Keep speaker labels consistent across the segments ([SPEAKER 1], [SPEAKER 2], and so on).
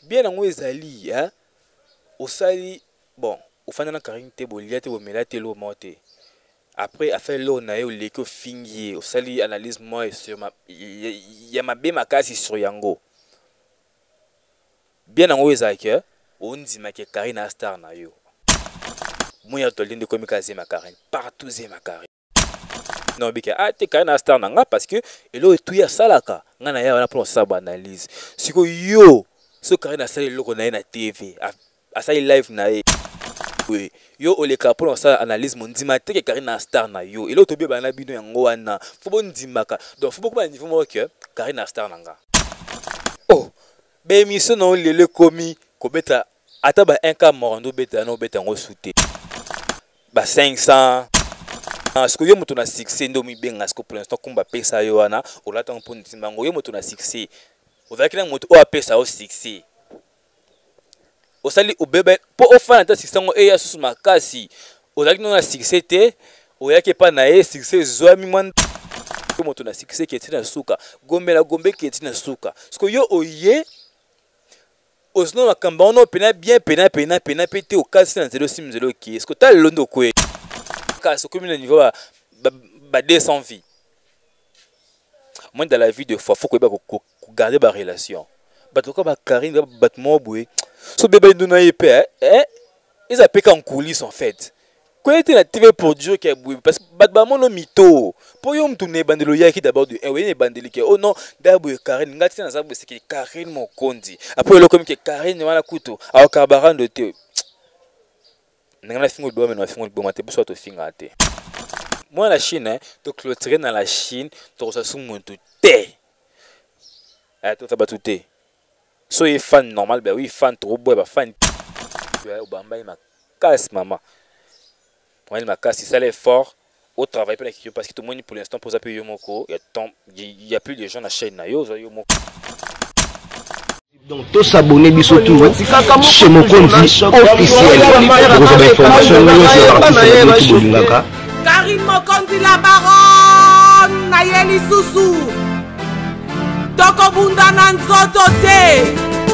[SPEAKER 1] bien en ezali hein osali bon ofanda na Karine te bolia te bomela te lo mote après affaire lo na yo leko fingi osali analyse moi sur ma ya mabe makasi sur yango bien en ezali on dit ma ke Karine star na yo moya tolinde komi kazema Karine partout zema Karine non bike te Karine star na nga parce que elo tout ya salaka nga na ya wana pour ça analyse siko yo so Karine asali loko na ye na TV asali live na ye oui yo oleka pour ça analyse mon ndima te ke Karine star na yo elo to be bana bino yango wana fo bon ndimaka donc fo beaucoup ba niveau mo que Karine star na nga oh be mission non lele komi ko beta ata ba 1 cas morondo beta no beta ngo souté ba 500 ce que yo moto na succès ndo mi benga ce que pour l'instant kumba pesa yo wana olata mpo ndimbango yo moto na succès ovaki na moto o apesa o succès osali obebe po ofana ta succès ngo ya susu makasi ozaki na succès te oyaki pa na ye succès zwami mwan moto na succès ki etina suka gombela gombe ki etina suka ce que yo oye osino makamba ono pena bien pena pete o kasi na 0 ki ce que ta londo kwe ce que le niveau ba 200 vies moi dans la vie de fois faut que garder ba relation bato ko ba Karine ba mo boy so bébé nous na épée ils appellent en coulisses en fait quoi était la TV pour Dieu qui a boui parce que ba mono mito pour yo mtu ne bandelo yaki d'abord de oui ne bandeli ke oh non d'abord Karine ngati na sabu c'est que Karine mon kondi après le comme que Karine wana kuto au kabarando te nanga fingo do mais na fingo bo mate so to finga te moi la Chine hein to clôturer dans la Chine to ça sou mon tout te to ta batute so y fan normal ben oui fan trop beau ba fan obamba ma casse maman moi il m'a cassé ça l'effort au travail parce que tout le monde pour l'instant pour appuyer moko il y a plus de gens na chaîne na yo moko.
[SPEAKER 2] Donc, tous s'abonner biso tout chez Mokonzi officiel. Pour vos informations,
[SPEAKER 3] Karine Mokonzi la baronne, Nayeli Susu. Toko bunda na nzoto te.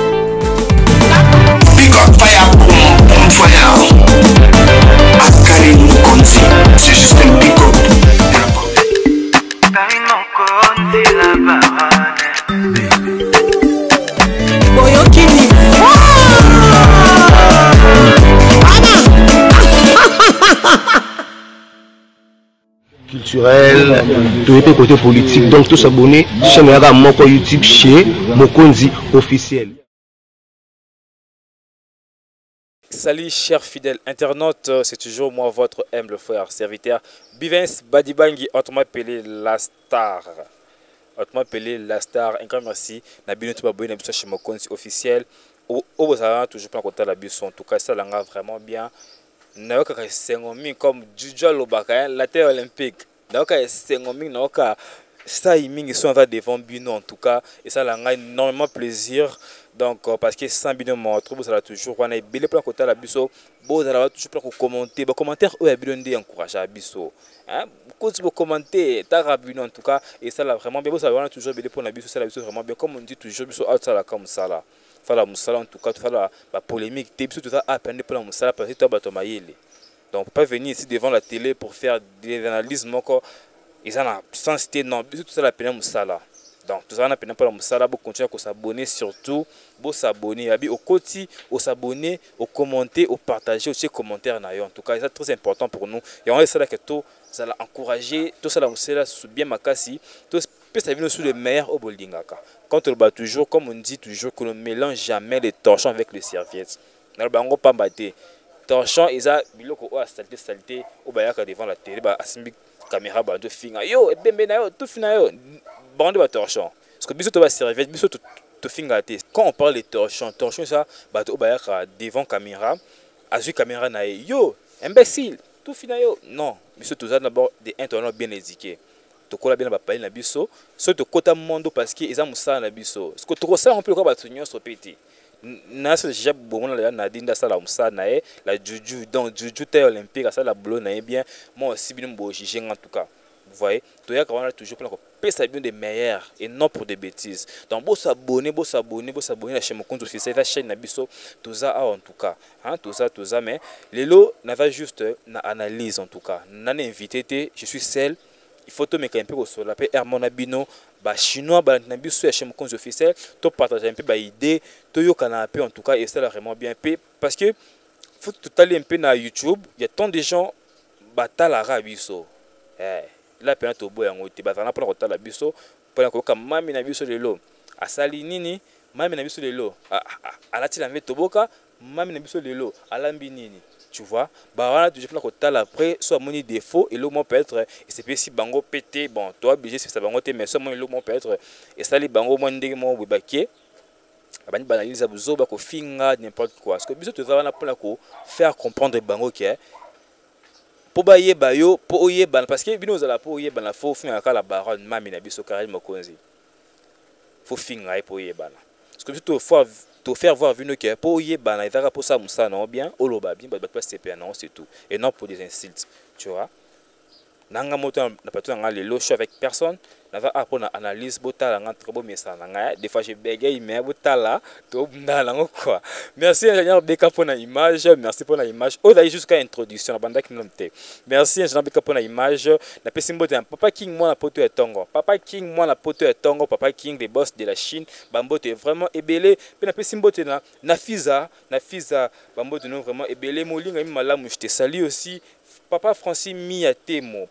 [SPEAKER 4] Big up fire, on fire. Karine Mokonzi, c'est juste un big up.
[SPEAKER 5] Karine Mokonzi la baronne.
[SPEAKER 2] culturel, tout était côté politique, donc tous s'abonner chez Moko YouTube chez Mokonzi officiel.
[SPEAKER 1] Salut chers fidèles internautes, c'est toujours moi votre humble frère serviteur Bivens Badibangi, autrement appelé la star. Autrement appelé la star. Un grand merci. Nabino tu vas abonner chez Mokonzi officiel. Au vous avez toujours plein de la bus en tout cas ça l'a vraiment bien. Naoka sengomi comme Juja Lobaka la terre olympique. Naoka sengomi naoka ça ils sont devant Bino en tout cas et ça l'a énormément plaisir. Donc parce que sans Bino mon trouve ça toujours on a belé plein côté la biso beau ça va toujours plein commenter ba commentaire eux Bino ndé encourager à biso hein quand tu commenter ta rabino en tout cas et ça l'a vraiment bien ça va toujours belé pour la biso ça la biso vraiment bien comme on dit toujours biso out ça là comme ça là fala musala en tout cas tu fais la polémique t'es tout ça à peine pour la musala parce que tu as battu maïli donc pas venir ici devant la télé pour faire des analyses encore ils en a sans citer non tout ça la peine musala donc tout ça on a peine pour la musala pour continuer à s'abonner surtout pour s'abonner au côté au s'abonner au commenter au partager aussi commentaires en tout cas c'est très important pour nous et on est ça que tout ça l'a encouragé tout ça la musala bien makasi tout peut ça vient sous le meilleur au boldingaka. Quand on bat toujours, comme on dit toujours, que l'on mélange jamais les torchons avec les serviettes. Dans le bango pas batté. Torchon, ils ont biloko a saleté au bayaka devant la télé, bah asimbi caméra bah de finga. Yo, bembe na yo, tout fina yo. Bande ba torchon. Parce que biso to ba serviette, biso to finga té. Quand on parle de torchon ça bah au bayaka devant caméra, azu caméra na yo, imbécile, tout fina yo. Non, biso tout ça d'abord des internautes bien éduqués. Tokola bien ba pali na biso so to kota mondo parce que eza musala na biso ce que to ça on peut ko ba tunyo so peti na so déjà bomona la na dinda sala musala na la juju donc juju te olympique ça la blo na bien moi aussi bien bo jige en tout cas Vous voyez, tu as toujours pour ça bien des meilleurs et non pour des bêtises. Donc, vous s'abonner à la chaîne mon compte officiel, la chaîne Nabiso, tout ça en tout cas. Hein, tout ça, mais les lots n'avaient juste une analyse en tout cas. N'en invité, je suis seul. Il faut te mettre un peu sur la paix. Hermon Abino, chinois, Nabiso, la chaîne mon compte officiel, tu partager un peu d'idées, tu y un peu en tout cas, et ça vraiment bien fait. Parce que, faut tout aller un peu dans YouTube, il y a tant de gens qui la Rabiso. Là pendant to boya ngote bazana pour la biso pour ko mami na biso lelo asali nini mami na biso lelo alati la meto boka mami na biso lelo alambi nini tu vois ba wana toujours pour ko après soit moni défaut et le mot peut être et c'est pas si bango pété bon toi obligé c'est ça bango té mais soit moni le mot peut être et ça les bango mo ndenge mo bobaki abani banaliser buzo ba ko finga n'importe quoi parce que biso to za wana pour ko faire comprendre bango que pour bailler bayo pour oyer ban parce que bino zala pour oyer ban la faut finir la baronne mami na biso Karine Mokonzi faut finir pour oyer ban parce que tout faut te faire voir vino que pour oyer ban ezaka pour ça musa non bien oloba bien ba pas CP non c'est tout et non pour des insultes tu vois nanga moto na pas tout nga le loche avec personne na va apprendre analyse botala nga très beau message nga des fois je bégaye mais botala to bndala quoi merci ingénieur Beka pour la image merci pour la image au d'ailleurs jusqu'à introduction la banda qui noté merci ingénieur Beka pour la image na pesimbo te papa king moi la poto et tongo papa king moi la poto et tongo papa king des boss de la Chine bambote vraiment ébélé pe na pesimbo te na fiza bambote non vraiment ébélé molinga mi malamu je te salue aussi papa Francis Miatemo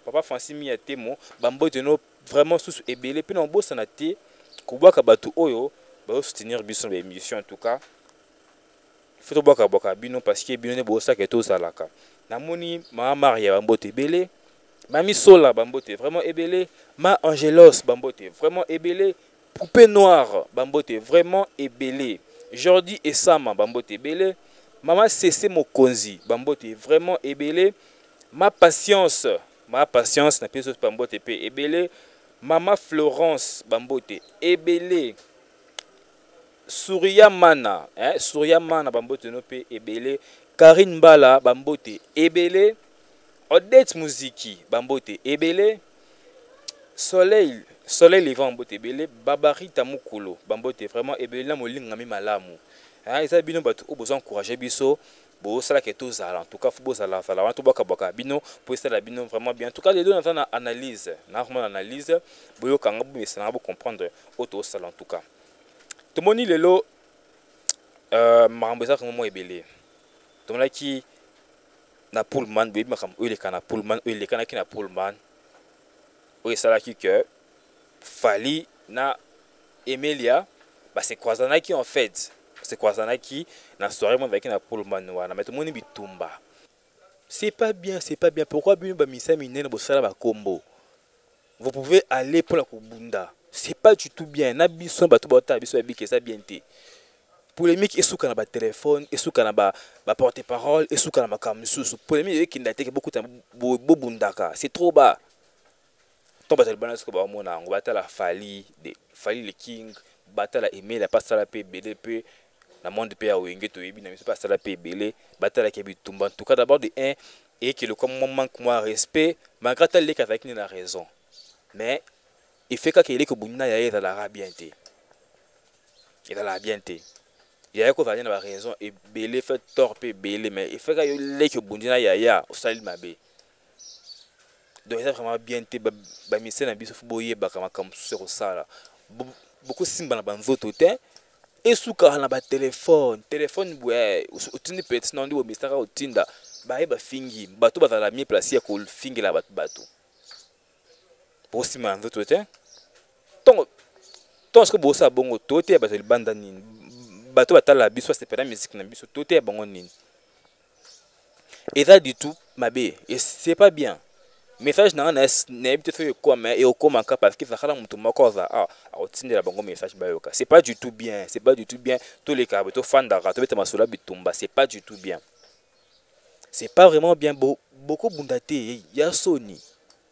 [SPEAKER 1] bambo de no vraiment sous ébélé puis non bossa na té kobaka batu oyo ba soutenir biso ba émission en tout cas faut to boka bino parce que bino ne bossa que tout ça là ka namoni mama Maria bambo te ébélé mami Sola bambo te vraiment ébélé ma Angelos bambo te vraiment ébélé poupée noire bambo te vraiment ébélé Jordi et Sama bambo te ébélé maman Cessé Mokonzi bambo te vraiment ébélé ma patience na peso bambote pe ebele mama Florence bambote ebele Souria Mana bambote no pe ebele Karine Bala bambote ebele Odette Muziki bambote ebele Soleil Levant bambote ebele Babari Tamukulu bambote vraiment ebele na molinga mi malamu eza bino batu o besoin encourager biso bon ça là que tout ça en tout cas faut ça là tout boka bino pour ça la bino vraiment bien en tout cas les deux dans une analyse normalement analyse boyo kanga bu ça na comprendre auto ça en tout cas tout moni lelo marambeza comme moi ebele tout là qui na Pullman be makam o le kana Pullman o le kana ki na Pullman o ça là qui que Fali na Emilia bah c'est croisana qui en fait c'est quoi ça qui na soirée moi avec na Pullman wana mais tout monde bitumba c'est pas bien pourquoi bino ba misa minene bo sala ba combo vous pouvez aller pour la kubunda c'est pas du tout bien na biso ba to ba biso ba ça bien té polémique esuka na ba téléphone esuka na ba porte-parole esuka na ba kamsusu polémique qui ndate beaucoup ta bobundaka c'est trop bas tomba le balance ko ba mona ngo batala Fali le king batala aimer la passe la paix BDP na monde pe ya wenge to yebi na miso pas la paix belé batala ke bitumba en tout cas d'abord de un et que le comme manque moi respect malgré tal les avec ni la raison mais il fait que il est que bunna ya dans la bien té il dans la bien té il y a ko va na raison et belé fait torper belé mais il fait que les que bunna ya au salim mabe donc c'est vraiment bien té ba mise na biso boye ba comme sur ça là beaucoup simba na banzoto té et souka na ba téléphone ouais utini petit non ndi mistaka utinda ba eba fingi bato bazala mi place ya ko fingi la bato pour simba nzoto té donc ce que bossa bongo toté bato le banda nini bato batala biso c'est pas musique na biso toté bongo nini et ça du tout mabe et c'est pas bien message na peut-être quoi mais et au comment parce que ça khala mutu moko za otindela bango message bayoka c'est pas du tout bien tous les cas to fandaka to beta masola bitumba c'est pas du tout bien c'est pas vraiment bien beaucoup bundate ya Sony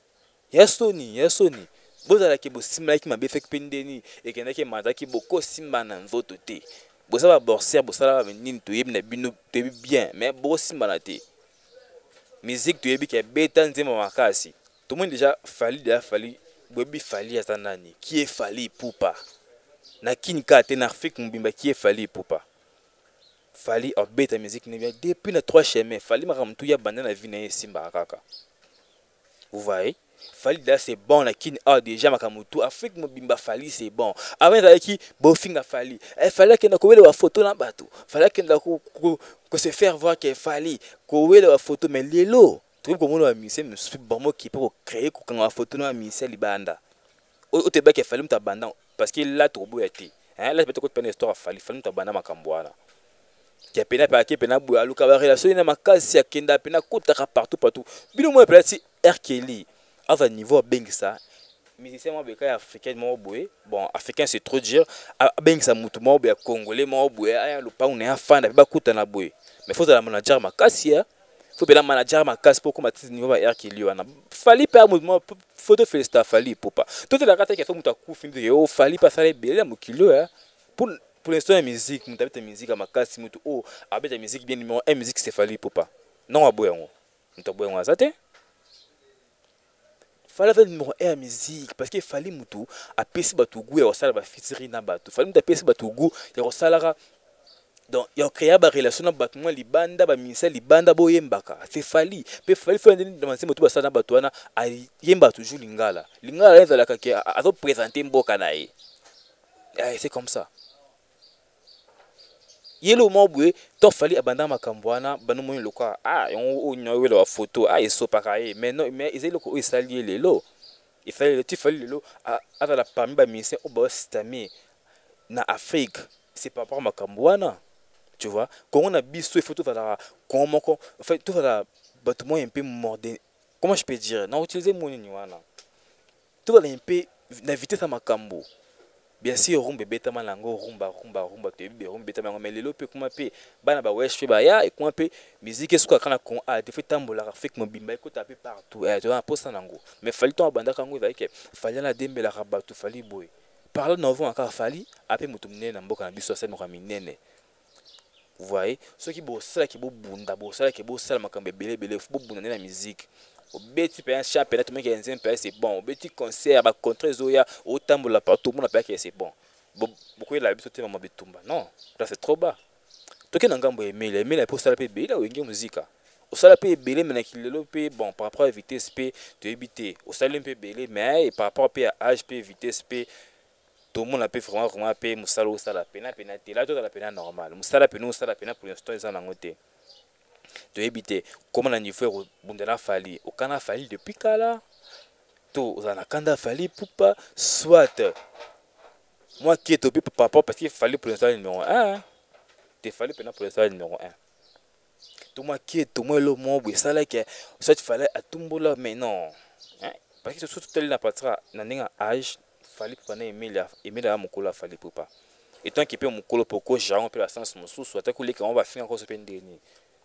[SPEAKER 1] bozala ke bo simla ki mabe fek pendeni et kenda ke manda ki boko simba na nzoto te bosa ba borser bosa ba nini to yebi na bino te bien mais bo simba na te musique tu yebi ke beta nzema makasi tout le monde déjà Fally Bobi Fally Azanani qui est Fally Poupa na kinka te na Afrique mbimba qui est Fally Poupa Fally obeta musique ne bien depuis na 3 chemins Fally makamtu ya banda na vie na simba kaka vous voyez Fally là c'est bon na kin déjà makamutu Afrique mbimba Fally c'est bon avant ça qui bofinga Fally Fally que na ko wele wa photo na bato Fally que na ko se faire voir que Fally ko wele wa photo mais lelo tout comme on a mis c'est bon qui peut créer quand on a photo na mis c'est libanda au te ba que Fally mta banda parce que là trop beau été hein là peut-être que une histoire Fally mta banda makambwana qui a pena pa qui pena bou aluka ba relation na makasi ya kenda pena kotaka partout bino mo peut-être R. Kelly à un niveau beng ça musicien mo beka africain mo boé bon africain c'est trop dire beng ça mutu mo be congolais mo boé aya lo pa on est fan ba kuta na boé mais faut la manager makasi ya faut bien manager makasi pour comme niveau ba R. Kelly wana Fally pa mouvement photo félicita Fally Poupa tout la carte qui fait muta ku fin de Fally pas ça les belé mokilo hein pour l'instant la musique muta beta musique makasi mutu oh abeta musique bien numéro 1 musique c'est Fally Poupa non aboye ngo muta boye ngo azate Fally fait numéro 1 musique parce que Fally mutu a pesi batugu ya osala ba featuring na batu Fally muta pesi batugu ya osala donc il a créé ba relation na batu mo libanda ba misa libanda boyembaka c'est Fally pe Fally fait dans mutu ba sala batu wana a yemba toujours lingala ezala ka ke azo présenter mboka na ye c'est comme ça yelo mobwe to Fally abanda makambo wana banu mo loka on nyowe la photo eso pakaye mais non mais ezelo ko esali lelo il fallait le Fally lelo la parmi ba mission au ba stami na Afrique c'est pas par makambo wana tu vois quand on a biso photo va comment en fait tout va bâtiment un peu moderne comment je peux dire non utiliser mon wana tout va un peu n'inviter ça makambo bien sûr rumba beta malango rumba te rumba beta mango mais lelo pe kuma pe bana ba wesh pe ba ya et kuma pe musique est-ce que kana kon a te fait tambola Afrique mobimba ko taper partout tu vois posta nango mais Fally ton banda kango va que Fally na dembe la rabatu Fally boy parle novo encore Fally après mutu mnene na mboka na biso sa mo minene vous voyez ceux qui bossent qui bo bunda bossala qui bossala makambe belé bo bunda na musique au beti pe un championnat tout le monde qui est un c'est bon au beti concert ba contre zoya au tambola partout tout le monde a que c'est bon beaucoup la biso te mama betumba non là c'est trop bas to ke ngambo emile pour ça la pe belé wenge musique au sala pe belé mais na kilelo pe bon par rapport à vitesse pe to éviter au sala pe belé mais par rapport à âge pe vitesse pe tout le monde a pu vraiment payer musala ou sala pena te là tout la pena normal musala pena pour l'instant ils en ont noté de éviter comment on y fait bundela Fally au kana Fally depuis kala to uzana kanda Fally Poupa soit moi qui est topé par rapport parce qu'il Fally pour l'instant numéro 1 te Fally pena pour l'instant numéro 1 tout moi qui est tout moi le mot ça là que soit Fally à tumbola mais non parce que surtout tel na patra na ninga âge Fally Poupa na Emilia mukolo Fally Poupa et tant qu'il peut mukolo poko genre peut la sens mususu soit que les on va finir encore ce pendeni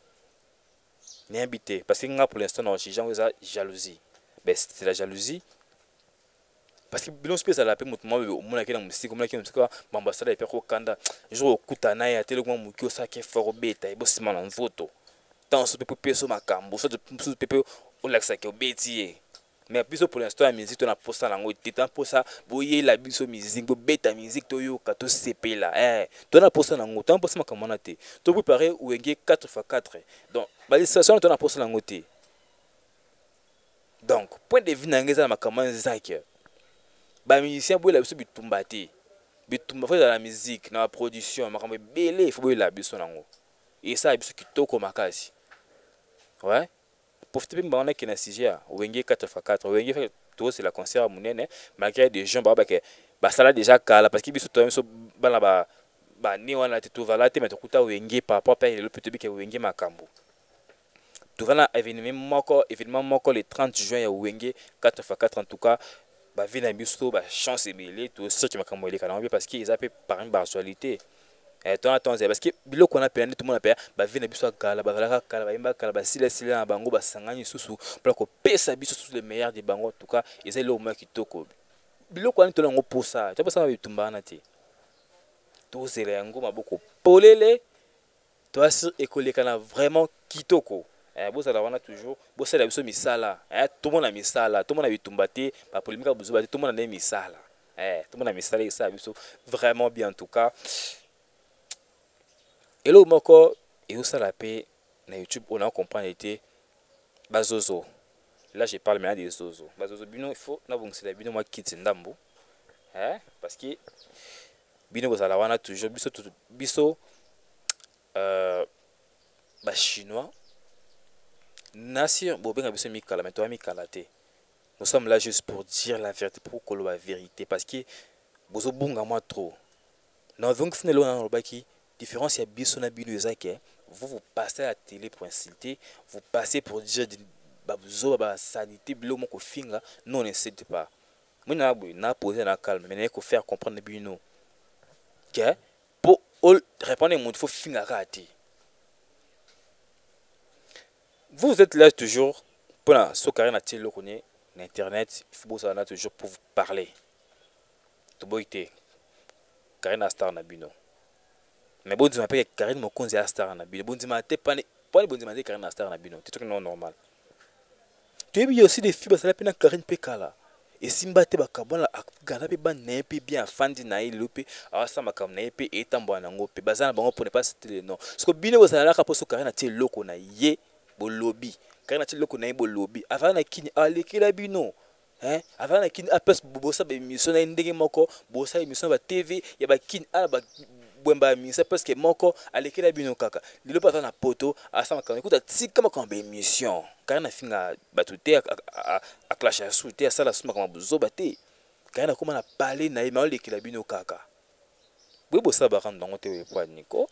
[SPEAKER 1] ni habité parce que pour l'instant non j'ai jalousie ben c'est la jalousie parce que bilon space à la paix mutu mo na kena musique comme na kena musique bambasada et pe ko kanda jour okutana ya tele ko mukio ça qui fort beta et bossima na photo tant ce peut peso makambo ça peut on l'axe que beti mais biso pour l'instant la musique on a posté na ngo titan pour ça boye la biso musique bo beta musique to yo ka to CP là to na posté na ngo tant posté makambo na te to préparer ou engé 4x4 donc ba station to na posté na ngo te donc point de vue na ngeza makambo nzaki ba musicien boye la biso bitumba te bitumba fa la musique na production makambo belé il faut boye la biso na ngo et ça biso kitoko makasi ouais profiter bien on a qui na sujet wenge 4x4 wenge tout c'est la concert munene malgré des gens ba que ba sala déjà kala parce que biso to so bana ba ni wana te tout va là te mais kuta wenge par rapport à le petit que wenge makambo tout va na événement moko le 30 juin ya wenge 4x4 en tout cas ba vina biso ba chance belé tout ce qui makambo ele kala parce qu'ils appellent par une actualité attends parce que biloko na pena tout le monde appelle ba vina biso kala ba kala ba imba kala ba sila na bango ba sangani susu pour ko pesa biso tous les meilleurs de bango en tout cas ils est le moment kitoko biloko na to ngo pour ça tu pas ça bitumba na te to zela yango maboko polele to asir école kana vraiment kitoko bozala wana toujours bosala biso misala tout le monde a misala tout le monde a bitumbate ba polémique bozo ba tout le monde a misala tout le monde a misala ça biso vraiment bien en tout cas et là moko et où ça la paix na YouTube on a comprendre été bazozo là je parle maintenant des zozo bazozo bino il faut na bongisa bino moi kiti ndambo parce que bino bozala wana toujours biso ba chinois nation bon benga biso mikala mais toi mikala te nous sommes là juste pour dire la vérité pour que la vérité parce que bozo bunga moi trop non donc finalement on a qui différence ya biso na bino ezake vous passez à la télé pour insulter vous passez pour dire babuzo ba sanité bilo moko finga non n'insiste pas moi na poser na calme mais il faut faire comprendre bino que pour répondre il faut finga rater. Vous êtes là toujours pour la socarine à télé connaît l'internet il faut ça toujours pour vous parler to boité Karine Star na bino mais bon dis m'appelle Karine Mokonzi Star na bino bon dis m'appelle pas bon dis m'appelle Karine Star na bino c'est tout non normal tu es bien aussi des filles ça la peine Karine Pekala et simba te bakabona gana pe ban na pe bien fandi na ilope asa makam na pe etambo na ngo pe bazana bango pour ne pas citer le nom parce que bino ça la kapo so Karine na télé loko na ye bolobi Karine na loko na bolobi avant na kini alekela bino avant na kini apes bobosa ba émission na ndenge moko bosa émission ba TV ya ba kini ala ba bwemba émission parce que moko alekela bino kaka lilo pa na poto asa makam écoute tika makam ba émission Karine na finga batute a clash ya souté ça la suma comme bozo baté Karine na koma na parler na ma alekela bino kaka bo bosa ba rendre ngo te kwa Nico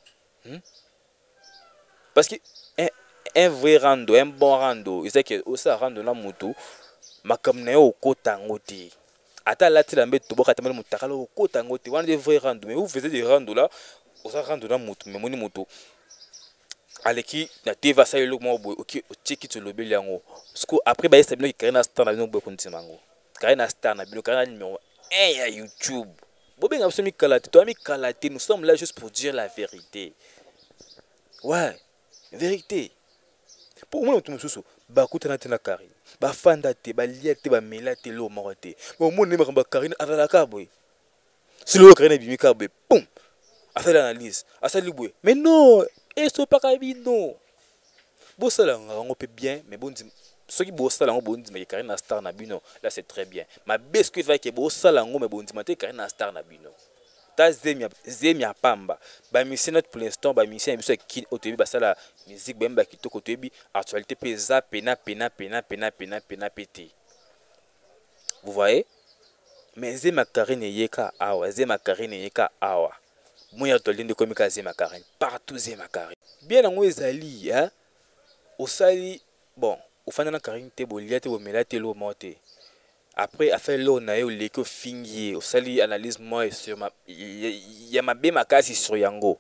[SPEAKER 1] parce que un vrai rando, un bon rando, il sait que aussi rando na mutu, makam na yo kota ngoti. Ata la ti la mbé to boka tamel mutakala o kota ngoti. Wan des vrais rando, mais vous faisiez des rando là, aussi rando na mutu, mais moni mutu. Aleki na teva sa yelo mo OK, o tiki to lobeli yango. Parce que après ba yesa bino ki Karine Star na bino bo konti mango. Karine Star na bino Karine numéro 1 ya YouTube. Bobe nga somi kalate, toi mi kalate, nous sommes là juste pour dire la vérité. Ouais, vérité. Pour moi, tout le monde, bakuta na tena Karine, ba fanda te, ba lia te, ba mela te lo morote. Bon, mon numéro ba Karine avec la kaboy. Si le Karine bimi kaboy, boum, a fait l'analyse, a ça liboué. Mais non, et ce pas kabino. Bon ça là, on peut bien, mais bon ceux qui bossent là, on bon dit mais Karine Star na bino, là c'est très bien. Ma biscuit va que boss ça là, mais bon dit mais Karine Star na bino. Ta zemia pamba ba mission pour l'instant ba mission biso qui au début ba ça la musique bemba qui to ko début actualité pesa pena pété. Vous voyez mais zema Karine yeka awa zema Karine yeka awa moya to linde komika zema Karine partout zema Karine bien ngo ezali au sali bon au fana na Karine te bolia te bomela te lo monter. Après, à faire l'eau, on a eu l'écho fingi, au sali analyse moi sur ma. Il y a ma béma casse sur Yango.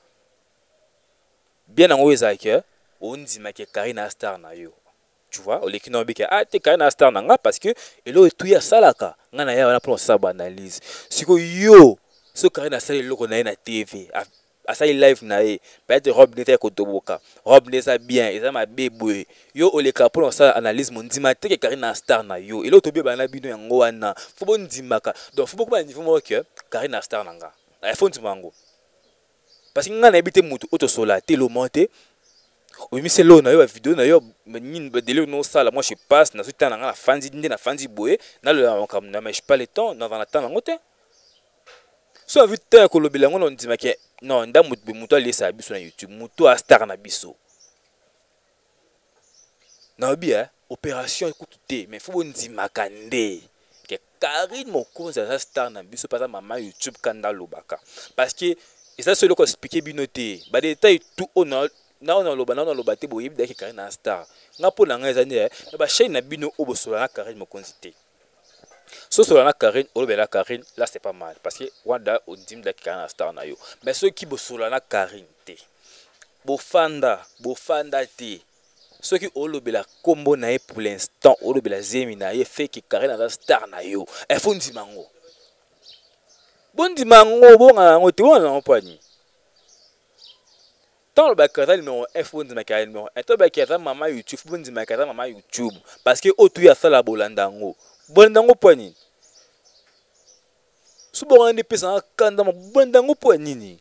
[SPEAKER 1] Bien en haut, on dit que Karine Star na yo. Tu vois, au l'équipe n'a pas t'es Karine Star na parce que l'eau est tout ya salaka. N'a ya on a pris ça analyse. Si que yo, ce Karine Star l'eau qu'on a na TV. À ça il live nae peut-être robe n'était que toboka robe n'est bien et ça m'a bébé yo o le capon ça analyse mon dimate que Karine Star na yo et l'autre bien bana bino yango wana faut bon dimaka donc faut beaucoup ba niveau mo que Karine Star nanga il faut ndimango parce que ngana habite mutu auto sola telo monter o mi c'est lo na yo ba vidéo na yo nyin ba délire no sala moi je passe na tout temps na fandi ndé na fandi boye na le comme na mais pas le temps dans la temps ngote so a vu tant que le bilan on dit que non nda mutu alisa biso na YouTube mutu a Star na biso na bien opération écoute mais faut bon dire makande que Karine Mokonzi a Star na biso pas maman YouTube kanda lobaka parce que et ça c'est le ko expliquer binoté ba détail tout on a loba te boyebi de Karine na Star nga po na nga ezane ba chaîne na bino obosola na Karine Mokonzi te. So sur la Karine, la Karine, là c'est pas mal parce que Wanda on dit que Karine Star na yo. Mais ceux qui bossent la Karine te, bofanda te. Ceux qui olobela combo na pour l'instant, olobela zemi na fait que Karine Star na yo. Il faut dire mango. Bon di mango bon on te on pas ni. tant le bakata numéro 1 faut ndima ka numéro 1 to bakata mama YouTube faut ndima ka mama YouTube parce que otu ya sala bolandango poni subo ngani pesa kanda bolandango poni ni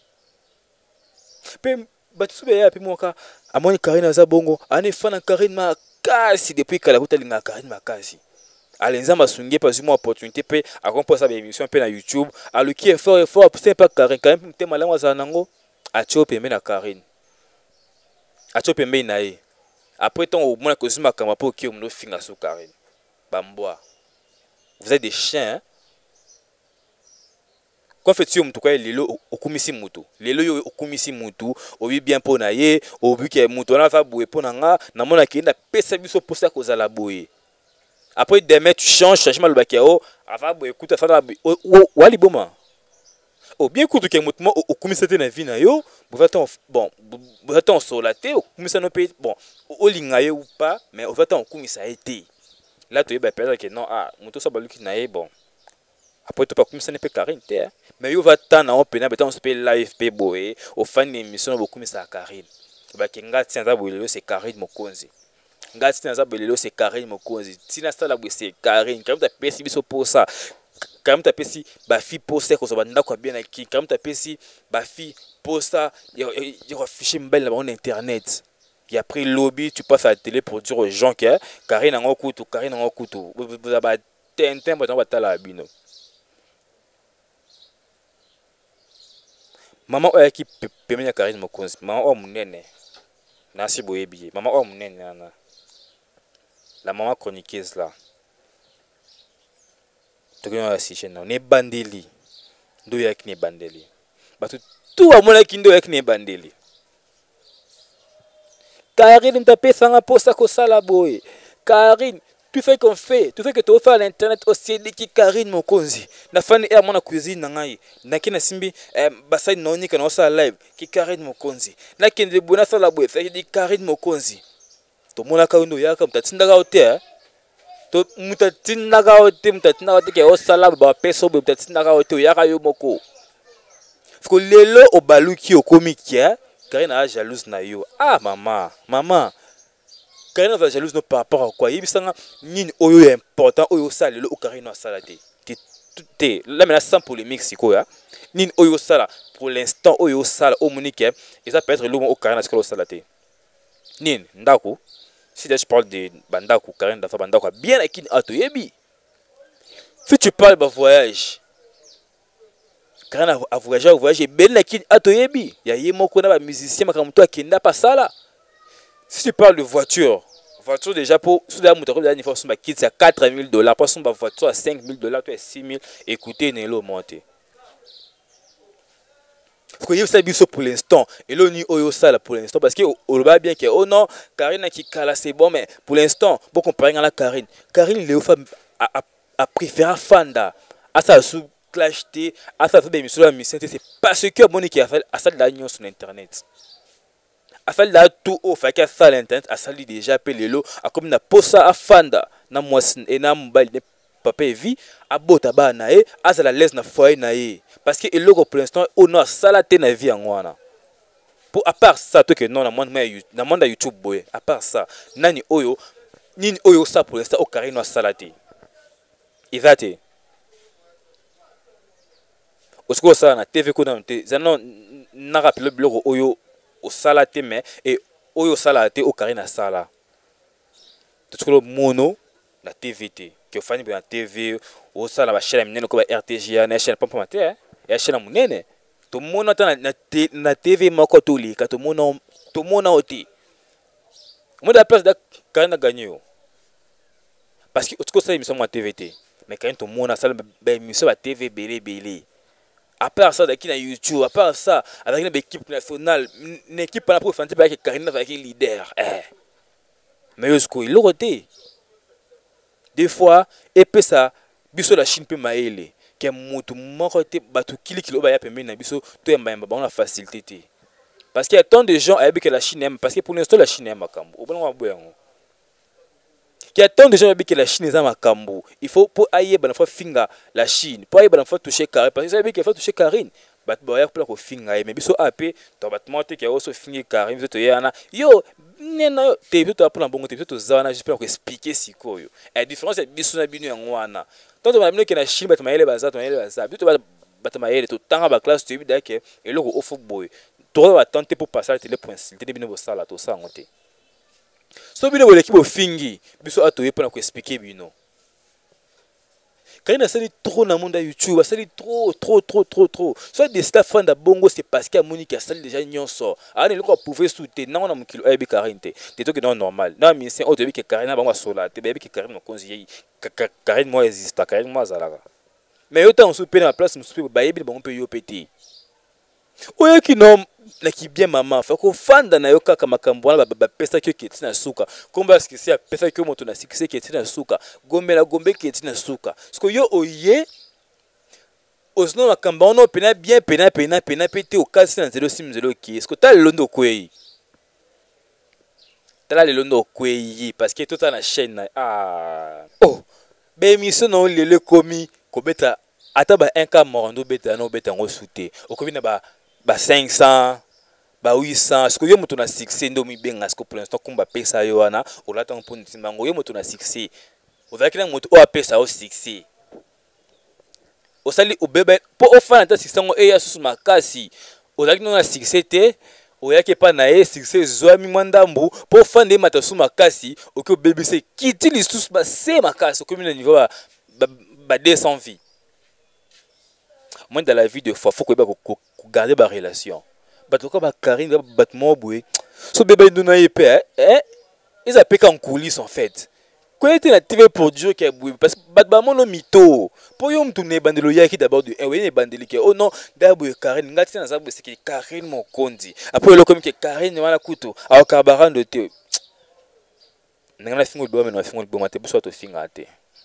[SPEAKER 1] pe batsube ya pe moka amoni Karine za bongo ani fana Karine makasi depuis kala kutalinga Karine makasi alenza masungie pas une opportunité pe a composer sa émission pe na YouTube aluki effort c'est pas Karine quand même tema lango za nango a chope me na Karine a chope me na ye après ton au moins que zuma kama po ki mno finga so Karine bamboa vous êtes des chiens hein? Quand fait-tu mtu kwa lelo okumisi mutu lelo yo okumisi mutu obi bien po na ye obi ke mutu na fa boue po na nga na mona ki na pesa biso posa ko za la boue. Après demain tu changes mal bakao ava boue écoute fa wali boma o bien écoute ke mutu mo okumisi te na vie na yo bon vous êtes en solaté okumisa no pe bon o linga ye ou pas mais au fait on okumisa été là tu es ba pesa que non ah mutu so baluki na ye bon. Après tu pas comme ça n'est pas Karine mais yo va tant en pena beton se live pe boé au fan émission beaucoup mais ça Karine ba kinga tienda bolelo c'est Karine Mokonzi ngati tienda bolelo c'est Karine Mokonzi tina ça la bo c'est Karine quand tu pesi biso pour ça quand tu pesi ba fi pour ça ko so banda ko bienaki quand tu pesi ba fi pour ça yo afficher mbelle dans internet et après lobby tu passes à la télé pour dire aux gens que Karine en okutu Karine en okutu vous avez tintin ba tala bino. Maman oya ki pemenya Karine Mokonzi maman o munene nasi boyebi maman o munene nana la maman chroniqueuse là tokyo ya si chena ne bandeli ndo ya ki ne bandeli batu tout amona ki ndo ya ki ne bandeli Karine mtapesa nga posa ko sala boy Karine tu fais qu'on fait tu fais que tu faire l'internet aussi dit ki Karine Mokonzi na fani er mona cuisine na ngai na kina simbi basai noni kana sa live ki Karine Mokonzi na kende bona sala boy fait dit Karine Mokonzi to mona ka ndo yaka mtatinda ka hotel to mtatinda ka hotel ke o sala ba peso be mtatinda ka hotel yaka yo moko fiko lelo o baluki o komikia Karine a jalouse na yo ah maman Karine va jalouse no par rapport à quoi yebisanga nini oyo important oyo sala le Karine sala te là maintenant sans polémique siko ya nini oyo sala pour l'instant oyo sala au monique et ça peut être le au Karine sala sala te nini ndako si je parle de bandako Karine da fa bandako bien akini atoyebi si tu parles de voyage Karine a voyagé ben akini atoyebi ya yemoko na ba musicien makamuto akenda pa sala. Si tu parles de voiture déjà pour sous la moto il faut son kit à $4,000 pour son voiture à $5,000 toi 6,000 écoutez Nelo monter. Faut y ça biso pour l'instant et là ni oyo ça pour l'instant parce que on va bien que oh non Karine qui cala c'est bon mais pour l'instant pour comparer à la Karine Léo a préféré Fanda à ça sous clash T à ça fait émission la mission c'est parce que Monique qui a fait à ça de l'agneau sur internet. A fait là tout au fait qu'à ça l'internet a sali déjà appelé l'eau a comme na posa a Fanda na moisine et na mobile ne papa vie a bota ba na e a ça la laisse na foyer na e parce que l'eau pour l'instant on a salaté na vie en wana pour à part ça toi que non na monde YouTube boy à part ça nani oyo ça pour l'instant au Karine no salaté izate osko ça na TV ko na te zano na rappel blog oyo au salaté mais et oyo salaté au Karine sala tout le mono na TVT que fani na TV au sala ba chaîne minene ko ba RTGA na chaîne papa maté et chaîne munene to mono na TV mako to li ka to mono oti mo da place da Karine gagné parce que tout ça émission na TVT mais quand to mono sala ba émission ba TV belé à part ça qui na YouTube à part ça avec une équipe nationale une équipe pour la profondeur avec Karine avec leader mais jusqu'où il l'aurait des fois et puis ça biso la Chine peut maïle que mutu moko te batu kili ba ya pembe na biso to yamba ba na facilité parce qu'il y a tant de gens avec que la Chine aime parce que pour l'instant la Chine aime makambo au bon boyango il y a tant de gens avec la Chine est makambo il faut pour ailler ben fois finga la Chine pour ailler ben fois toucher Karine parce que ça veut qu'il faut toucher Karine bat boya pour ko finga mais biso AP to bat monte ke oso fingi Karim to yana yo nena te biso pour la bongo te biso to zana j'espère ko expliquer sikoyo la différence est biso na bino ngwana to to bamino ke na Chine bat mayele baza to mayele baza biso bat mayele to tanga ba classe to bida ke eloko ofo boy to va tenter pour passer la télé pour insulter bino bo sala to sa ngote so bino bo l'équipe au fingi biso atoye pour ko expliquer bino. Quand il a sali trop dans le monde de YouTube, sali trop. Soit des staff fans de bongo, c'est parce qu'il y a Monique qui a sali déjà nyonso. Alors il faut pouvoir soutenir. Non, on a mon kilo avec Karine. T'es tout que non normal. Non mais c'est autre que Karine a bango sola. T'es bien que Karine me conseille. Karine moi existe, Karine moi zalaga. Mais autant on se paye la place, on se paye bayebi bango peut yo péter. Oye qui non na ki bien maman fa ko fanda na yo kaka makambo na ba pesa kyo keti na suka komba parce que c'est pesa kyo moto na succès keti na suka gombe keti na suka parce que yo oye osno makambo no pena bien pena pété au cas na 060 ki est-ce que ta londo kwei tala le londo kwei parce que tout na chaîne na oh be mission no lele komi ko beta ata ba 1 morando beta no beta ngo souté o komi na ba 500 ba 800 ce que yo moto na succès ndo mi benga ce que pour l'instant komba pesa yo wana o lata on poni timbango yo moto na succès o vaki na moto o pesa o succès o sali o bebe po o fana ta succès ngo e ya susu makasi o laki na succès te o yake pa na e succès zwa mi mandambu po fande mata su makasi o ke bebe se kiti li susu ba se makasi o komi na niveau ba 200 vies. Moi dans la vie de fois faut que garder ba relation bato ko ba Karine ba mo boy so bébé nduna yepé ils appellent en coulisses en fait quoi était la TV pour Dieu qui boy parce que ba mono mito pour yo mtune bandelo yaki d'abord de oui ne bandeli ke oh non d'abord Karine ngati na zabu c'est que Karine mon kondi après le comme que Karine wana kuto au carbarando te ngana fingo do mais no fingo do mate pour to finga te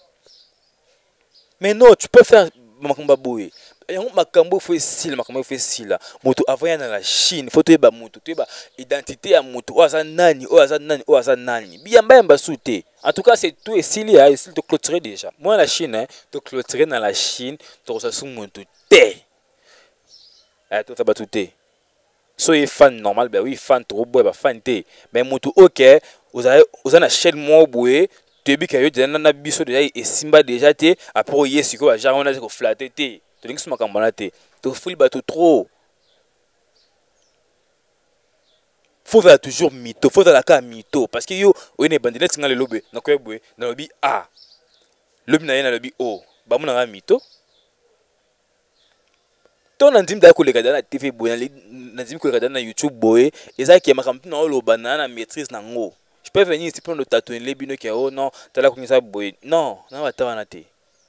[SPEAKER 1] mais non tu peux faire makambo boy makambo facile makambo facile moto avant ya na la Chine faut te ba moto te ba identité ya moto oza nani biamba soute en tout cas c'est tout et s'il y a essayer de clôturer déjà moi la Chine hein de clôturer dans la Chine to ça sous moto te tout ça ba tout te so y fan normal ben oui fan trop boy ba fan te mais moto OK oza na chaîne mo boy te bi ka yo déjà na biso déjà et simba déjà te après yesi ko ba genre on a ko flatter te tu dis que c'est tu fouilles bateau trop. Faut faire toujours mytho, faut faire la cas mytho parce que yo on est bandé dans le lobby, na quoi boy, dans le lobby A. Lobby na lobby O. Ba mon na mytho. Ton andim da ko le gada na TV boy, na ndim ko le gada na YouTube boy, eza ki makampi na lo banana maîtrise na ngo. Je peux venir ici prendre le tatouage les bino qui oh non, tu la connais ça boy. Non, na va ta te.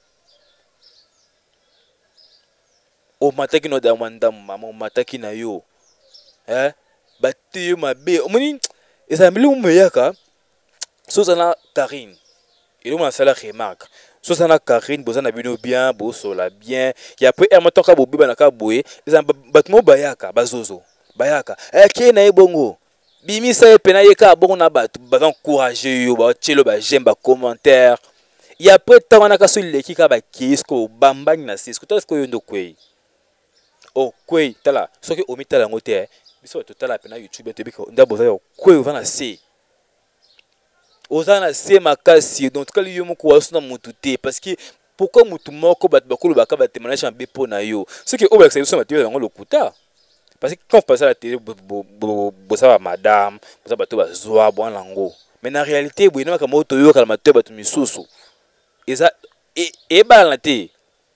[SPEAKER 1] O mataki no da mandam mama mataki na yo bati yo mabe omoni eza mili umeyaka so sana Karine ilo ma sala remarque so sana Karine bozana bino bien bosola bien ya après un moto ka bobiba na ka boye eza batmo bayaka bazozo bayaka ke na ebongo bimisa e pena ye ka bongo na batu ba encourager yo ba tchelo ba j'aime ba commentaire ya après tawana ka so leki ka ba kisko bambani na sisko to sko yo ndo kwei oh quoi tala soki omitala ngote biso totala pena YouTube te biko ndabo za quoi vana se ozana se makasi donc kali yo moko wasuna mutu te parce que pourquoi mutu moko bat bakolo baka ba témoignage en bepo na yo ce que oba ça matiyo ngo lokuta parce que quand on passe à la télé bo ça madame bo ça bato bazwa bwana ngo mais en réalité bo ina kama oto yo kala mato bato misusu eza e bala te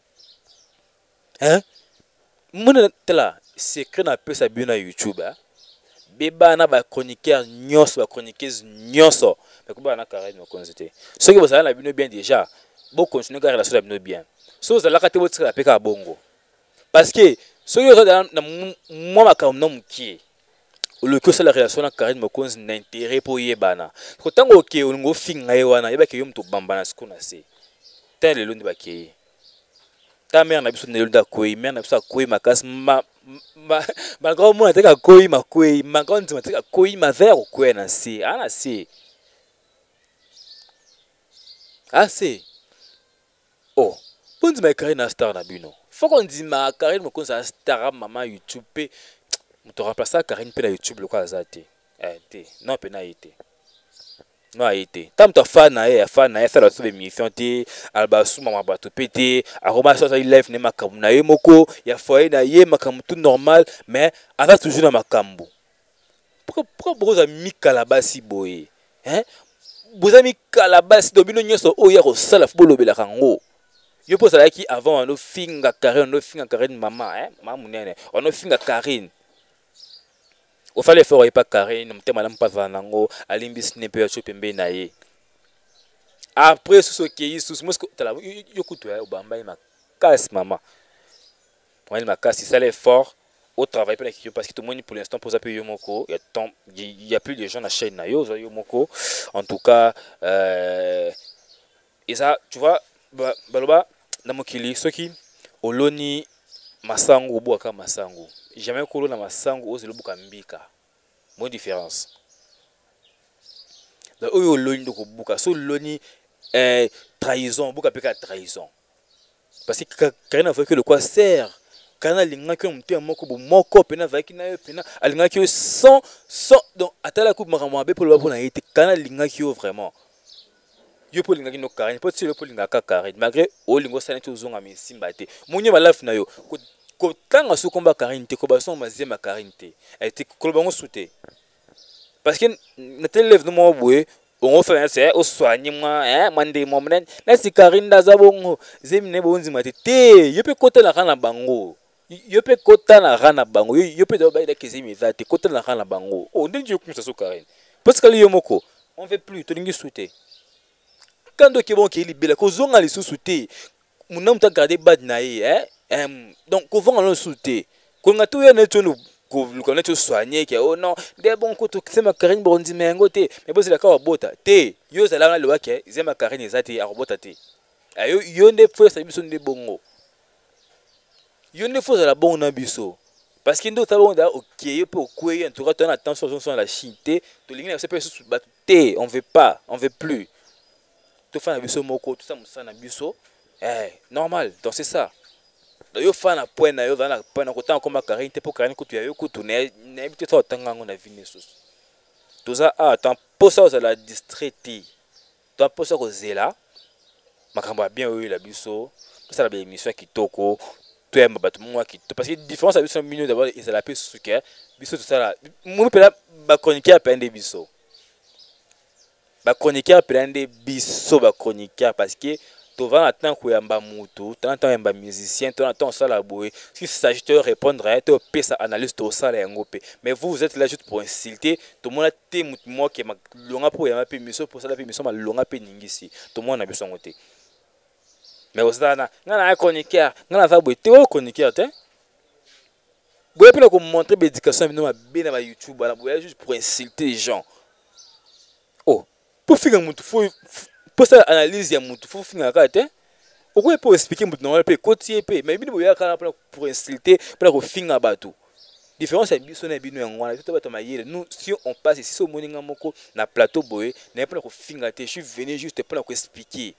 [SPEAKER 1] hein mona tela secret na pesa bien na YouTube beba na ba chroniqueur nyonso ba chroniqueuse nyonso mais ko ba na Karine konzete ce que vous savez na bino bien déjà bon continuer la relation na bino bien so za la kate botsika la peka bongo parce que ce que na moi makambo na mukie le que c'est la relation na Karine Mokonzi n'intérêt pour yebana ko tango ke ngo finga yewana yeba ke yo mto bambana sikona se tel le lundi ba ke ta mère na biso nelonda koi mère na biso koi makasi ma grand monde ateka koi makoi ma grand monde ateka koi ma verre koi na si ana si assez oh bon dit ma carrière na star na bino. Faut qu'on dit ma carrière me cause star maman YouTube pe to remplacer Karine pe na YouTube le quoi azate. Té. Non pe na été. Non a été. Tam to fan na ça la sous émission té albasu mama bato pété, aroma ça live ne makambu na ye moko, ya foyer na ye makambu tout normal mais aza toujours na makambu. Pourquoi broza mi kalabasi boye? Hein? Boza mi kalabasi dobino nyoso o ya ko sala fubolo bela kango. Yo pose la qui avant on finga Karine maman hein, maman munene. On finga Karine. Au fallait faire pas Karine, on madame pas vanango, alimbi sniper chopembe na ye. Après ce qui sous moi yo kutu ya obamba ma casse maman. Moi ma casse ça l'effort au travail parce que tout le monde pour l'instant pose un peu yomoko, il y a plus de gens na chaîne na yo yomoko. En tout cas et ça tu vois baloba na mokili soki oloni masango obuaka masango jamais kolona masango ozelobuka mbika bonne différence la oyo oloni ndoko buka so loni trahison buka peka trahison parce que Karine a fait que le quoi sert kana linga que mte moko pena vaki na yo pena alinga que sans donc atala coupe makamwa be pour le pour na été kana linga que vraiment yo po linga kino Karine po tsilo po linga ka Karine malgré o lingo sana to zonga misimba te munye malaf na yo ko tanga so komba Karine te ko ba son mazema Karine te a été ko bango souté parce que na telève no mo boye on fait c'est au soigner moi hein mande mo mnen na si Karine da zabongo zemine bonzi mate te yo pe kota la kana bango yo pe kota na rana bango yo pe do ba ida kezimi zate kota na rana bango o ndinji ko so Karine parce que yo moko on veut plus to lingi souté quand donc bon qui libéra ko zonga li sous-souté mon homme t'a gardé bad naïe hein donc ko vont en souté ko ngatu ya neto no ko connaître soigner que oh non des bon ko to c'est ma Karine bondi mengo te mais bon c'est la ka bota te yo za la lo ke zema Karine ezati a bota te ayo yo ne faut ça biso ne bongo yo ne faut ça la bon na biso parce que ndo ta bon da OK yo peut couer en tout cas ton attention sur la chité to lingina c'est pas sous te on veut pas on veut plus tout fan biso moko tout ça musana biso normal donc c'est ça donc yo fan na point na yo na point na kota comme Karine te pour Karine ko tu yo ko tu na habité ça tanga ngona vini sus tout ça attends pour ça la distraité toi pour ça ko zela makambo bien oui la biso ça la émission kitoko tu aimes battu moi qui parce que différence avec son milieu d'abord et ça la paix suke biso tout ça là moi peut ba chroniquer à peine des biso ba chroniqueur prendre biso ba chroniqueur parce que tu vas attendre que yamba mutu tu attends yamba musicien tu attends ça la boue si ça je te répondre tu peux ça analyse tout ça la ngopé mais vous êtes là juste pour insulter tout le monde a té mutu moi qui ma longa pour yamba pe miso pour ça la pe miso ma longa pe ningisi tout le monde a besoin ngoté mais aussi na ngana chroniqueur ngana va boue tu chroniqueur te boue pe na ko montrer l'éducation bino ma bien na YouTube la boue juste pour insulter les gens. Oh pour finir mutu faut ça analyse ya mutu faut finir ka te o ko pour expliquer mutu normal pe côté pe mais bino boya kana pour insulter pour ko finir bateau différence ya biso na bino ngwana tout ba mayele nous si on passe ici so moninga moko na plateau boye na pour ko finir te je suis venu juste pour ko expliquer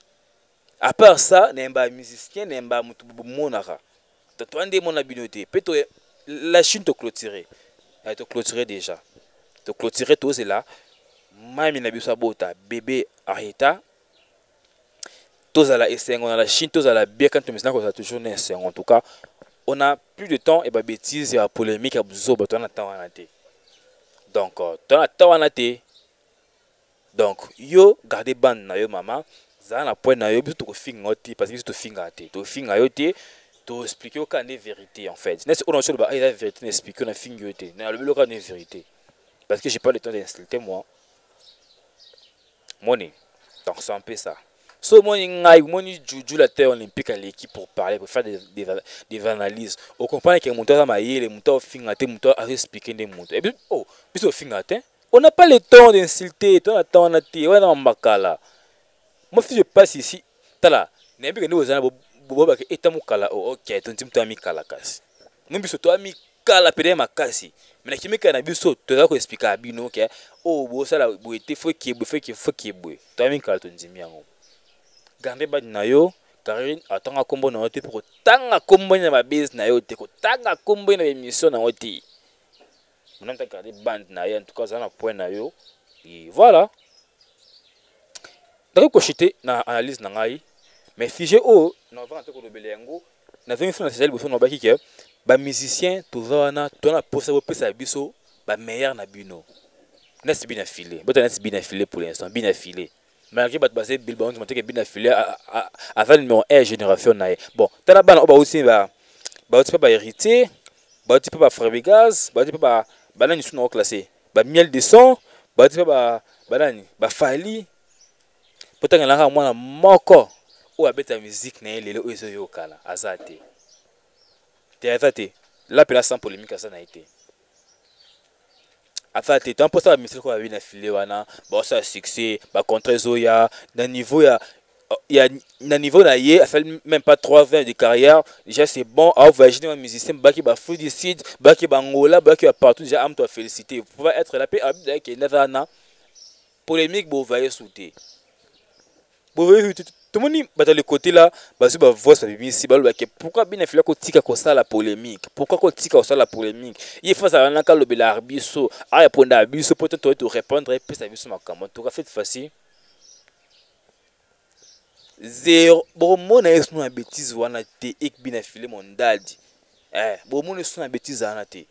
[SPEAKER 1] à part ça na mba musicien na mba mutu monaka to twande mona bino te pe to la chine te clôturer te clôturer déjà te clôturer tout c'est là Mami na biso bota bébé arrêta tous à la on a la Chine tous à la bien quand tu me dis qu'on toujours né en tout cas on a plus de temps et ba bêtises et polémique à buzo ba ton temps en été donc ton temps en été donc yo garder ban na yo maman za na point na yo biso to finga oti parce que to finga te to finga yo te to expliquer au cas des vérités en fait n'est-ce qu'on a sur la vérité expliquer na finga yo te na le cas des vérités parce que j'ai pas le temps d'insulter moi Money. Donc c'est un peu ça. So money juju la terre olympique à l'équipe pour parler, pour faire des analyses. On comprend que mon temps les montants fingaté, montants à expliquer des montants. Et puis oh, puis au fingaté, on n'a pas le temps d'insulter, on a temps à tirer, on a makala. Moi si je passe ici, tala, n'est pas que nous allons bobo que etamukala OK, ton tim to ami kala kasi. Même si toi ami kala pede makasi. Mais qui me kana biso to za ko expliquer bino ke oh bo sala bo ete faut que bo toi mi kala to ndimi yango garde ba na yo Karine atanga kombo na yote pour tanga kombo na ma base na yote ko tanga kombo na émission na yote. Maintenant tu regarder bande na yo en tout cas ça na point na yo. Et voilà. D'accord cochité na analyse na ngai mais figé o na va rentrer ko lobele yango na venu sur na social boso na baki ke ba musicien tozana tona posa bo pesa biso ba meilleur na bino. N'est bien affilé. Bon n'est bien affilé pour l'instant, bien affilé. Malgré bat basé Bilbao, tu montres que bien affilé avant le numéro 1 génération nae. Bon, t'as la ban aussi ba tu peux pas hériter, ba tu peux pas frère gaz, ba tu peux pas banani sous classé. Ba miel de son, ba tu peux pas banani, ba fali. Pourtant là moi moko ou abeta musique na lelo ezo yo kala azate. T'es azate. Là pela sans polémique ça na été. Enfin, tu es un peu ça, mais c'est quoi la filée, bon, ça succès, bah, contre Zoya, d'un niveau, il y a un niveau là, il fait même pas 3 ans de carrière, déjà c'est bon, à voyager un musicien, bah, qui va fou du site, bah, qui va Angola, bah, qui va partout, déjà, âme, toi, féliciter. Vous pouvez être la paix, qui est Navana, polémique, vous voyez sauter. Vous voyez, tout le monde dans le côté là, pourquoi bien affilié à ça la polémique? Pourquoi qu'on ça la polémique? Il faut ça dans le l'arbiso, à répondre à l'arbiso, peut-être te répondre et puis ça ma caméra. En tout cas, fait facile. Zéro. Bon, mon est une bêtise ou un athée et bien affilié mon daddy. Bon, mon est une bêtise à un athée.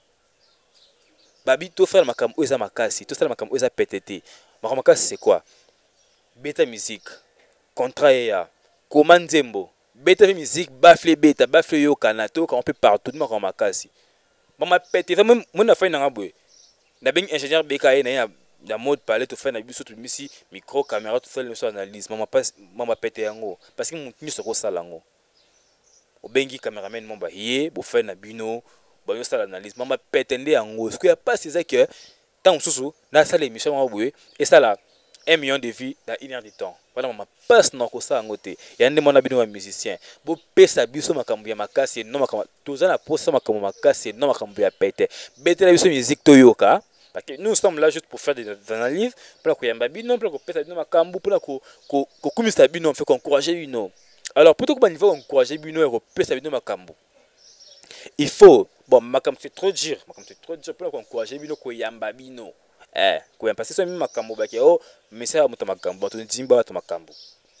[SPEAKER 1] Babi, tout faire ma caméra, osa ma casse, tout faire ma caméra, osa PTT. Ma casse, c'est quoi? Bêta musique. Contrat ya Komandembo beta musique bafle beta bafle yo kanato quand on peut partout ma comme makasi mama pété même mon affaire na ngabwe na ben ingénieur BKE na mode parler to faire na biso to misi micro caméra to faire le analyse mama pété yango parce que mon tini soko sala ngo obengi cameraman mon ba yé bo faire na bino ba yo sala analyse mama pété ndé yango ce que y a pas c'est ça que tant sousou na sala émission ngabwe et ça là 1 million de vies dans 1 heure de temps. Voilà, ma passe non comme ça en côté. Il y a un demande à bino musicien. Bo pesa biso makambu ya makasi non makambu. Tous na posa makambu makasi non makambu ya pete. Bete la biso musique toyoka. Parce que nous sommes là juste pour faire des analyses, pour que yamba bino, pour que pesa bino makambu, pour que kumisa bino on fait encourager bino. Alors plutôt que niveau encourager bino et que pesa bino makambu. Il faut bon makambu c'est trop dur pour encourager bino ko yamba bino. Quoi parce que c'est même makambo ba oh mais ça muta makambo to ndimba to makambo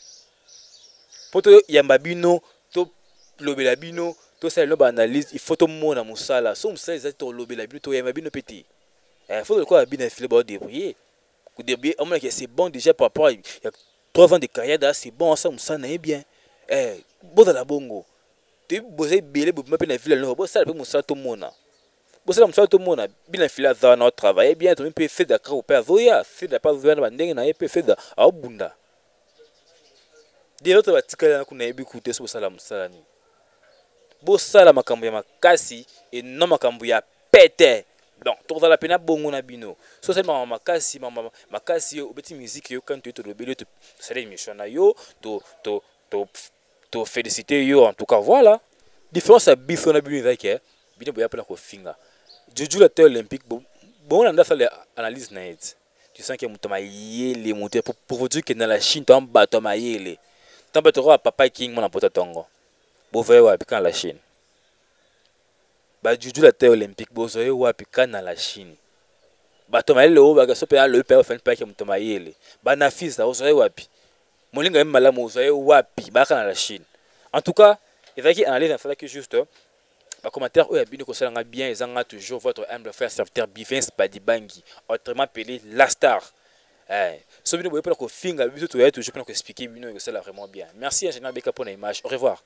[SPEAKER 1] poto yamba bino to lobela bino to ça loba analyse il faut to mona musala so musala za to lobela bino to yamba bino petit faut quoi bino filer ba débrouiller ku débrouiller on que c'est bon déjà par rapport il y a 3 ans de carrière là c'est bon ça musala est bien bon dans la bongo tu bosser belé bo mape na ville no bo ça pe musala to mona. Vous savez, tout le monde a bien filé dans notre travail. Bien, tout le monde peut faire d'accord au père Zoya. C'est de pas voir la banding, n'a pas fait de Abunda. Des autres articles qu'on a écouté sur Salam Salani. Beau salam makambu ya makasi et non makambu ya pété. Donc, tout dans la peine à bon na bino. So seulement makasi, makasi au petit musique yo quand tu te rebelle tu c'est l'émission na yo to féliciter yo en tout cas voilà. Différence à bifo na bino avec bino boya pela ko finga. Juju la terre olympique bon on a fait l'analyse net. Tu sens que mutama yele monter pour vous dire que dans la Chine ton bateau ma yele. Tant bateau papa king mon apota tongo. Bo voye wa pika la Chine. Ba juju la terre olympique bo voye wa pika na la Chine. Bateau ma yele o ba so pe le père fait pas que mutama yele. Ba na fils da voye wa pi. Molinga même malamu voye wa pi ba na la Chine. En tout cas, il va qui analyse en fait que juste les commentaires eux bien que bien ils ont toujours votre humble frère serviteur Bivens Badibangi autrement appelé la star ce vidéo vous pouvez pas finga vidéo toujours pour expliquer bien que c'est là vraiment bien. Merci ingénieur Beka pour l'image, au revoir.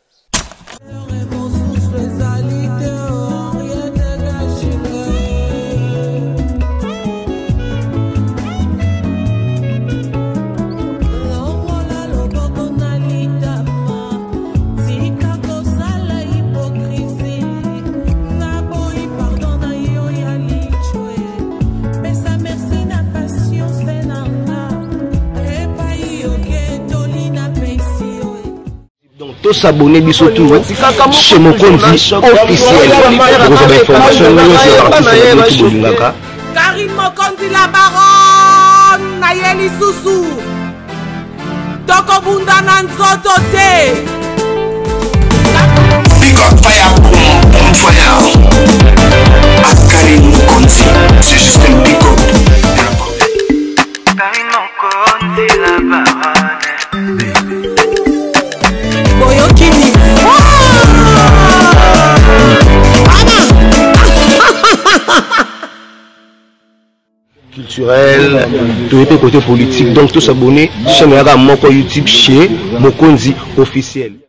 [SPEAKER 2] Tous s'abonner biso tout chez Mokonzi officiel pour avoir information
[SPEAKER 3] Karine Mokonzi la baronne Nayeli Sousou tokobunda na nzoto te.
[SPEAKER 4] Big up fire boom on fire. Akari Mukonzi, c'est juste un big up.
[SPEAKER 5] Akari Mukonzi la baronne.
[SPEAKER 3] Boyoki ni
[SPEAKER 2] culturel, tout était côté politique, donc tous abonnés, chaîne Moko YouTube chez Mokonzi officiel.